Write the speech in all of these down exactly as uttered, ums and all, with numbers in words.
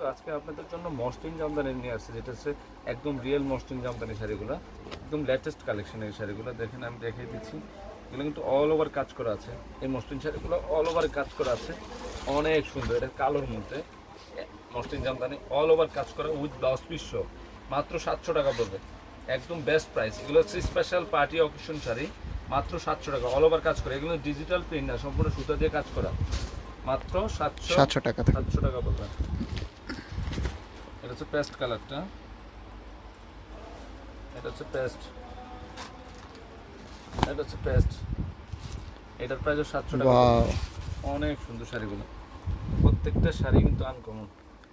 আজকে আপনাদের জন্য মসলিন জামদানি নিয়ে আসছে, যেটা হচ্ছে একদম রিয়েল মসলিন জামদানি শাড়িগুলো, একদম লেটেস্ট কালেকশনের এই শাড়িগুলো। দেখেন আমি দেখিয়ে দিচ্ছি, এগুলো কিন্তু অল ওভার কাজ করা আছে। এই মসলিন শাড়িগুলো অল ওভার কাজ করা আছে, অনেক সুন্দর। এটা কালোর মধ্যে মসলিন জামদানি অল ওভার কাজ করা উইথ ব্লাউজ পিস সহ, মাত্র সাতশো টাকা পড়বে, একদম বেস্ট প্রাইস। এগুলো হচ্ছে স্পেশাল পার্টি অকেশন শাড়ি, মাত্র সাতশো টাকা, অল ওভার কাজ করা। এগুলো ডিজিটাল প্রিন্ট না, সম্পূর্ণ সুতা দিয়ে কাজ করা, মাত্র সাতশো সাতশো টাকা সাতশো টাকা পড়বে। এটা হচ্ছে পেস্ট কালারটা, এটা হচ্ছে পেস্ট, এটা হচ্ছে পেস্ট, এটার প্রাইস সাতশো টাকা। অনেক সুন্দর শাড়িগুলো, প্রত্যেকটা শাড়ি কিন্তু আনকমন।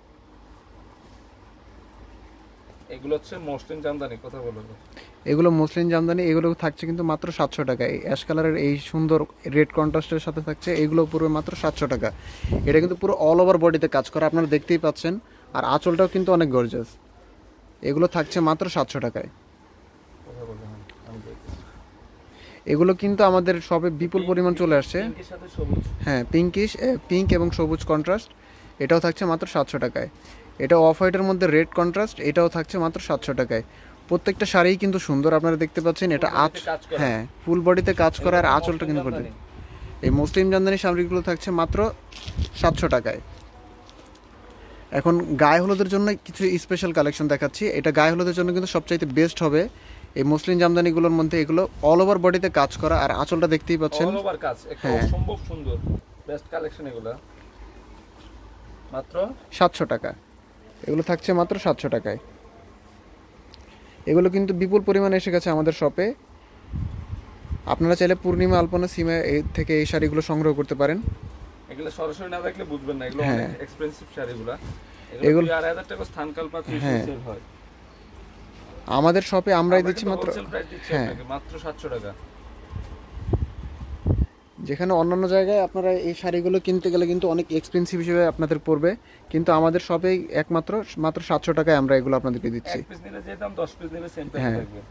এগুলো হচ্ছে মসলিন জামদানি, কথা বলবো এগুলো মসলিন জামদানি, এগুলো থাকছে কিন্তু মাত্র সাতশো টাকায়। অ্যাশ কালারের এই সুন্দর রেড কন্ট্রাস্টের সাথে থাকছে, এগুলো পুরো মাত্র সাতশো টাকা। এটা কিন্তু পুরো অল ওভার বডিতে কাজ করা, আপনারা দেখতেই পাচ্ছেন। আর আঁচলটাও কিন্তু অনেক গর্জাস। এগুলো থাকছে মাত্র সাতশো টাকায়। এগুলো কিন্তু আমাদের সবে বিপুল পরিমাণ চলে আসছে। হ্যাঁ, পিঙ্কিশ পিঙ্ক এবং সবুজ কন্ট্রাস্ট, এটাও থাকছে মাত্র সাতশো টাকায়। এটা অফ হোয়াইটের মধ্যে রেড কন্ট্রাস্ট, এটাও থাকছে মাত্র সাতশো টাকায়। প্রত্যেকটা শাড়িই কিন্তু সুন্দর, আপনারা দেখতে পাচ্ছেন। এটা আঁচ, হ্যাঁ ফুল বডিতে কাজ করা, আর আঁচলটা কিন্তু করে। এই মুসলিম জামদানি শাড়িগুলো থাকছে মাত্র সাতশো টাকায়। এখন গায়ে হলুদের জন্য কিছু স্পেশাল কালেকশন দেখাচ্ছি। এটা গায়ে হলুদের জন্য কিন্তু সবচাইতে বেস্ট হবে এই মুসলিম জামদানিগুলোর মধ্যে। এগুলো অল ওভার বডিতে কাজ করা, আর আঁচলটা দেখতেই পাচ্ছেন, অল ওভার কাজ, একদম অসম্ভব সুন্দর, বেস্ট কালেকশন। এগুলো মাত্র সাতশো টাকা। এগুলো থাকছে মাত্র সাতশো টাকায়। এগুলো কিন্তু বিপুল পরিমাণে এসে গেছে আমাদের শপে। আপনারা চাইলে পূর্ণিমা আলপনা সিমে থেকে এই শাড়িগুলো সংগ্রহ করতে পারেন। এগুলো সরাসরি না দেখলে বুঝবেন না, এগুলো অনেক এক্সপেন্সিভ শাড়িগুলো। এগুলো চার হাজার টাকা স্থানকাল পাত্র সেল হয়। আমাদের শপে আমরাই দিচ্ছি মাত্র, হ্যাঁ মাত্র সাতশো টাকা। যেখানে অন্যান্য জায়গায় আপনারা এই শাড়িগুলো কিনতে গেলে কিন্তু অনেক এক্সপেন্সিভ হিসেবে আপনাদের পড়বে, কিন্তু আমাদের শপে একমাত্র মাত্র সাতশো টাকায় আমরা এগুলো আপনাদেরকে দিচ্ছি। এক পিস নিলে যে দাম, দশ পিস নিলে সেম প্রাইস থাকবে।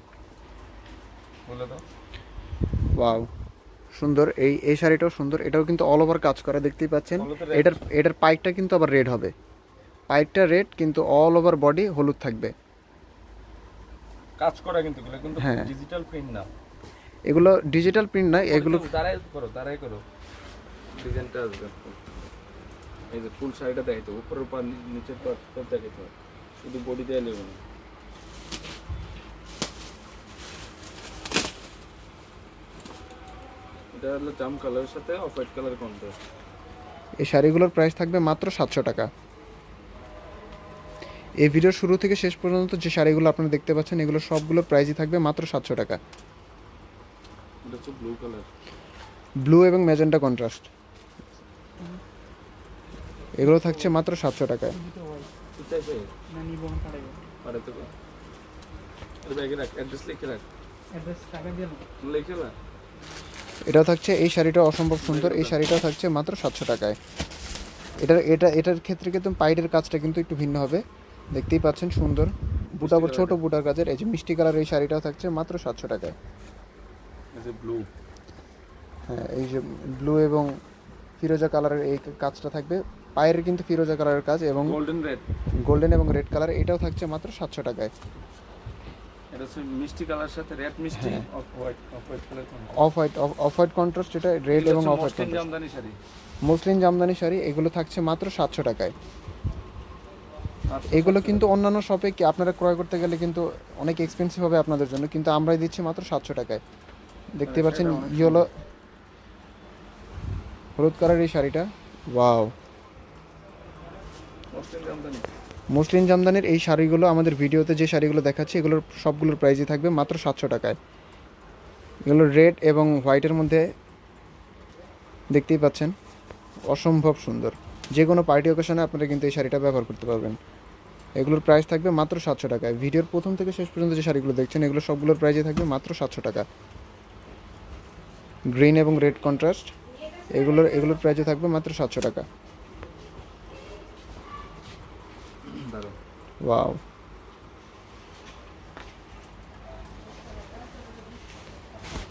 বলে দাও। ওয়াও, সুন্দর। এই এই শাড়িটাও সুন্দর, এটাও কিন্তু অল ওভার কাজ করা, দেখতেই পাচ্ছেন। এটার এটার পাইটটা কিন্তু আবার রেড হবে, পাইটটা রেড, কিন্তু অল ওভার বডি হলুদ থাকবে, কাজ করা। কিন্তু এগুলো কিন্তু ডিজিটাল প্রিন্ট না, এগুলো ডিজিটাল প্রিন্ট না, এগুলো দাঁড়াই করো, দাঁড়াই করো, ডিজাইনটা আসবে। এই যে ফুল শাড়িটা দেখাইতো, উপরের পর নিচের পর সব দেখাইতো, শুধু বডি দিয়ে নেব না। এটা হলো জাম কালারের সাথে অফ হোয়াইট কালার কন্ট্রাস্ট। এই শাড়িগুলোর প্রাইস থাকবে মাত্র সাতশো টাকা। এই ভিডিওর শুরু থেকে শেষ পর্যন্ত যে শাড়িগুলো আপনারা দেখতে পাচ্ছেন, এগুলো সবগুলোর প্রাইসই থাকবে মাত্র সাতশো টাকা। এটা হচ্ছে ব্লু কালার, ব্লু এবং ম্যাজেন্টা কন্ট্রাস্ট, এগুলো থাকছে মাত্র সাতশো টাকায়। এটাও থাকছে, এই শাড়িটা অসম্ভব সুন্দর, এই শাড়িটাও থাকছে মাত্র সাতশো টাকায়। এটার এটা এটার ক্ষেত্রে কিন্তু পাইডের কাজটা কিন্তু একটু ভিন্ন হবে, দেখতেই পাচ্ছেন সুন্দর বুটা, ছোট বুটার কাজের। এই যে মিষ্টি কালার এই শাড়িটাও থাকছে মাত্র সাতশো টাকায়। ব্লু, হ্যাঁ এই যে ব্লু এবং ফিরোজা কালারের এই কাজটা থাকবে, পায়ের কিন্তু ফিরোজা কালারের কাজ, এবং গোল্ডেন রেড, গোল্ডেন এবং রেড কালার, এটাও থাকছে মাত্র সাতশো টাকায়। এটা হচ্ছে মিষ্টি কালার সাথে রেড মিষ্টি, off white, off white colour, off white off white contrast, এটা রেড এবং অফ হোয়াইট মুসলিম জামদানি শাড়ি, মুসলিম জামদানি শাড়ি, এগুলো থাকছে মাত্র সাতশো টাকায়। এগুলো কিন্তু অন্যান্য শপে কি আপনারা ক্রয় করতে গেলে কিন্তু অনেক এক্সপেন্সিভ হবে আপনাদের জন্য, কিন্তু আমরাই দিচ্ছি মাত্র সাতশো টাকায়। দেখতে পাচ্ছেন ইয়েলো হলুদ কালার এই শাড়িটা, ওয়াও। মুসলিম জামদানির এই শাড়িগুলো আমাদের ভিডিওতে যে শাড়িগুলো দেখাচ্ছি, এগুলোর সবগুলোর প্রাইসই থাকবে মাত্র সাতশো টাকায়। এগুলো রেড এবং হোয়াইটের মধ্যে, দেখতেই পাচ্ছেন অসম্ভব সুন্দর। যে কোনো পার্টি অকেশনে আপনারা কিন্তু এই শাড়িটা ব্যবহার করতে পারবেন। এগুলোর প্রাইস থাকবে মাত্র সাতশো টাকায়। ভিডিওর প্রথম থেকে শেষ পর্যন্ত যে শাড়িগুলো দেখছেন, এগুলো সবগুলোর প্রাইসই থাকবে মাত্র সাতশো টাকা। গ্রিন এবং রেড কন্ট্রাস্ট, এগুলোর এগুলোর প্রাইসে থাকবে মাত্র সাতশো টাকা। ওয়াও,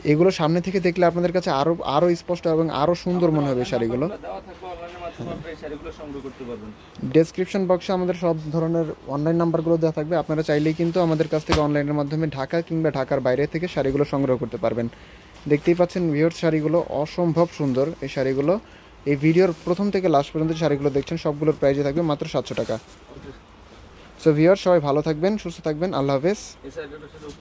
এগুলো সামনে থেকে দেখলে আপনাদের কাছে আরো আরো স্পষ্ট এবং আরো সুন্দর মনে হবে এই শাড়িগুলো। দেওয়া থাকবে অনলাইনের মাধ্যমে আপনারা এই শাড়িগুলো সংগ্রহ করতে পারবেন। ডেসক্রিপশন বক্সে আমাদের সব ধরনের অনলাইন নাম্বারগুলো দেওয়া থাকবে, আপনারা চাইলেই কিন্তু আমাদের কাছ থেকে অনলাইনের মাধ্যমে ঢাকা কিংবা ঢাকার বাইরে থেকে শাড়িগুলো সংগ্রহ করতে পারবেন। দেখতেই পাচ্ছেন ভিউয়ার্স, শাড়িগুলো অসম্ভব সুন্দর। এই শাড়িগুলো এই ভিডিওর প্রথম থেকে লাস্ট পর্যন্ত শাড়িগুলো দেখছেন সবগুলোর প্রাইসে থাকবে মাত্র সাতশো টাকা। সো ভিউয়ার্স, সবাই ভালো থাকবেন, সুস্থ থাকবেন, আল্লাহ হাফেজ। এই শাড়িটার সাথে